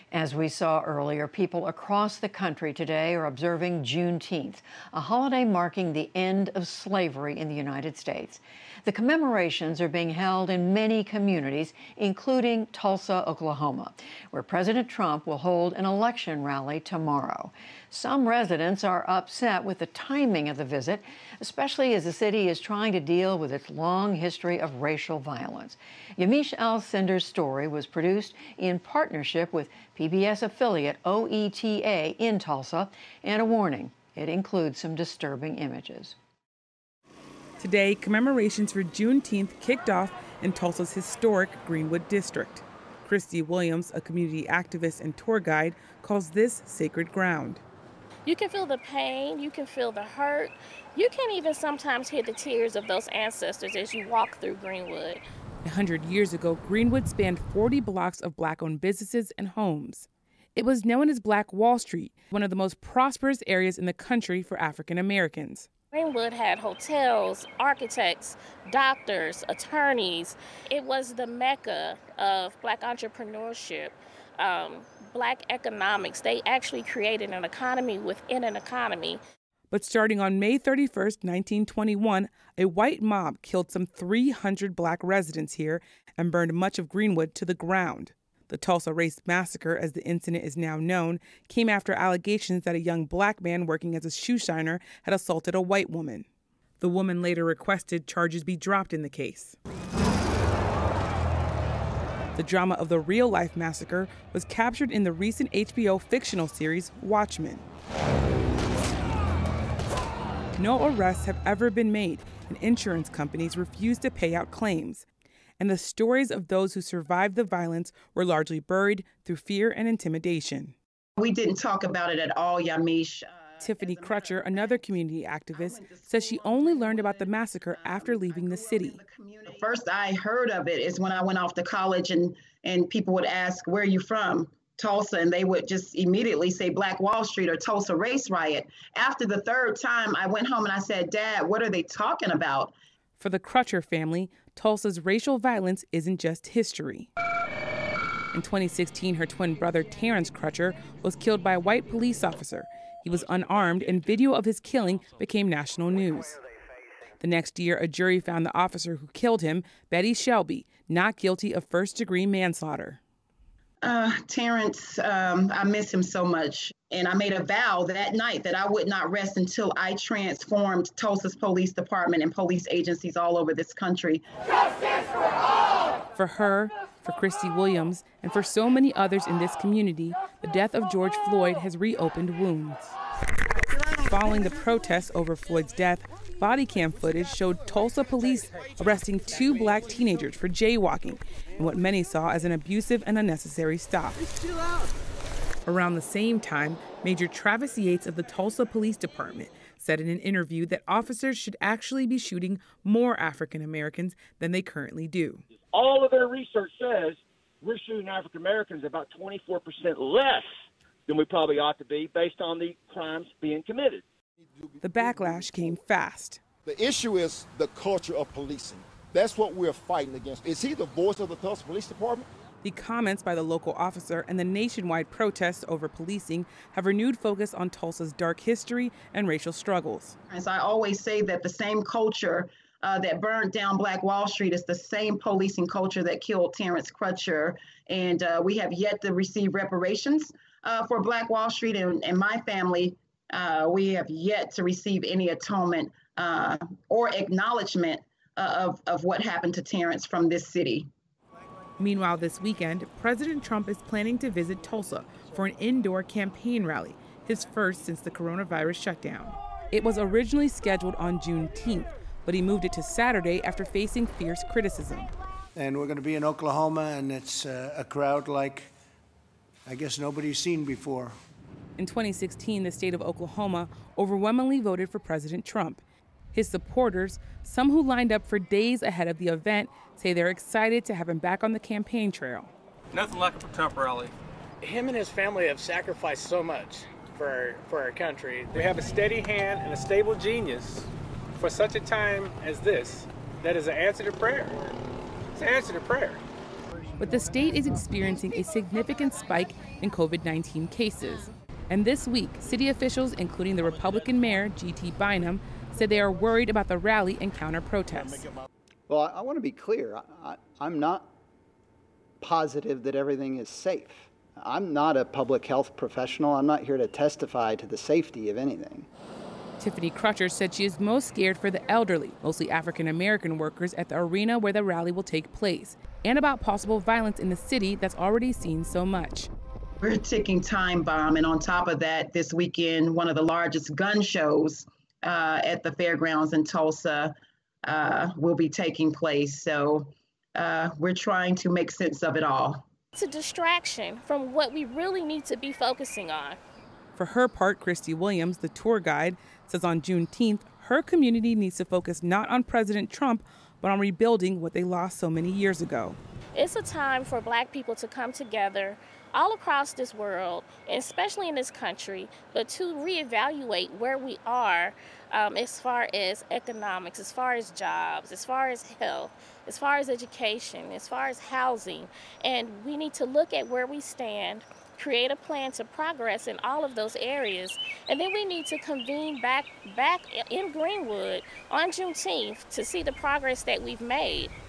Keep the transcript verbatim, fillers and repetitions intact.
As we saw earlier, people across the country today are observing Juneteenth, a holiday marking the end of slavery in the United States. The commemorations are being held in many communities, including Tulsa, Oklahoma, where President Trump will hold an election rally tomorrow. Some residents are upset with the timing of the visit, especially as the city is trying to deal with its long history of racial violence. Yamiche Alcindor's story was produced in partnership with P B S affiliate O E T A in Tulsa, and a warning, it includes some disturbing images. Today, commemorations for Juneteenth kicked off in Tulsa's historic Greenwood District. Christy Williams, a community activist and tour guide, calls this sacred ground. You can feel the pain, you can feel the hurt, you can even sometimes hear the tears of those ancestors as you walk through Greenwood. A hundred years ago, Greenwood spanned forty blocks of Black-owned businesses and homes. It was known as Black Wall Street, one of the most prosperous areas in the country for African Americans. Greenwood had hotels, architects, doctors, attorneys. It was the mecca of Black entrepreneurship, um, Black economics. They actually created an economy within an economy. But starting on May thirty-first, nineteen twenty-one, a white mob killed some three hundred Black residents here and burned much of Greenwood to the ground. The Tulsa Race Massacre, as the incident is now known, came after allegations that a young Black man working as a shoe shiner had assaulted a white woman. The woman later requested charges be dropped in the case. The drama of the real-life massacre was captured in the recent H B O fictional series Watchmen. No arrests have ever been made, and insurance companies refuse to pay out claims. And the stories of those who survived the violence were largely buried through fear and intimidation. We didn't talk about it at all, Yamiche. Uh, Tiffany Crutcher, another community activist, says she only learned about the massacre after leaving the city. The first I heard of it is when I went off to college and, and people would ask, where are you from? Tulsa, and they would just immediately say Black Wall Street or Tulsa Race Riot. After the third time, I went home and I said, Dad, what are they talking about? For the Crutcher family, Tulsa's racial violence isn't just history. In twenty sixteen, her twin brother, Terrence Crutcher, was killed by a white police officer. He was unarmed, and video of his killing became national news. The next year, a jury found the officer who killed him, Betty Shelby, not guilty of first-degree manslaughter. Uh, Terrence, um, I miss him so much. And I made a vow that night that I would not rest until I transformed Tulsa's police department and police agencies all over this country. Justice for all! For her, for Christy Williams, and for so many others in this community, the death of George Floyd has reopened wounds. Following the protests over Floyd's death, body cam footage showed Tulsa police arresting two Black teenagers for jaywalking in what many saw as an abusive and unnecessary stop. Around the same time, Major Travis Yates of the Tulsa Police Department said in an interview that officers should actually be shooting more African Americans than they currently do. All of their research says we're shooting African Americans about twenty-four percent less than we probably ought to be based on the crimes being committed. The backlash came fast. The issue is the culture of policing. That's what we're fighting against. Is he the voice of the Tulsa Police Department? The comments by the local officer and the nationwide protests over policing have renewed focus on Tulsa's dark history and racial struggles. As I always say, that the same culture uh, that burned down Black Wall Street is the same policing culture that killed Terrence Crutcher. And uh, we have yet to receive reparations uh, for Black Wall Street, and, and my family, uh, we have yet to receive any atonement uh, or acknowledgement uh, of, of what happened to Terrence from this city. Meanwhile, this weekend, President Trump is planning to visit Tulsa for an indoor campaign rally, his first since the coronavirus shutdown. It was originally scheduled on Juneteenth, but he moved it to Saturday after facing fierce criticism. And we're going to be in Oklahoma, and it's uh, a crowd like I guess nobody's seen before. In twenty sixteen, the state of Oklahoma overwhelmingly voted for President Trump. His supporters, some who lined up for days ahead of the event, say they're excited to have him back on the campaign trail. Nothing like a Trump rally. Him and his family have sacrificed so much for our, for our country. We have a steady hand and a stable genius for such a time as this that is an answer to prayer. It's an answer to prayer. but the state is experiencing a significant spike in COVID nineteen cases. And this week, city officials, including the Republican mayor, G T Bynum, said they are worried about the rally and counter-protests. Well, I, I want to be clear. I, I, I'm not positive that everything is safe. I'm not a public health professional. I'm not here to testify to the safety of anything. Tiffany Crutcher said she is most scared for the elderly, mostly African-American workers at the arena where the rally will take place, and about possible violence in the city that's already seen so much. We're a ticking time bomb, and on top of that, this weekend, one of the largest gun shows uh, at the fairgrounds in Tulsa uh, will be taking place. So uh, we're trying to make sense of it all. It's a distraction from what we really need to be focusing on. For her part, Christy Williams, the tour guide, says on Juneteenth, her community needs to focus not on President Trump, but on rebuilding what they lost so many years ago. It's a time for Black people to come together all across this world, and especially in this country, but to reevaluate where we are um, as far as economics, as far as jobs, as far as health, as far as education, as far as housing. And we need to look at where we stand, create a plan to progress in all of those areas, and then we need to convene back back in Greenwood on Juneteenth to see the progress that we've made.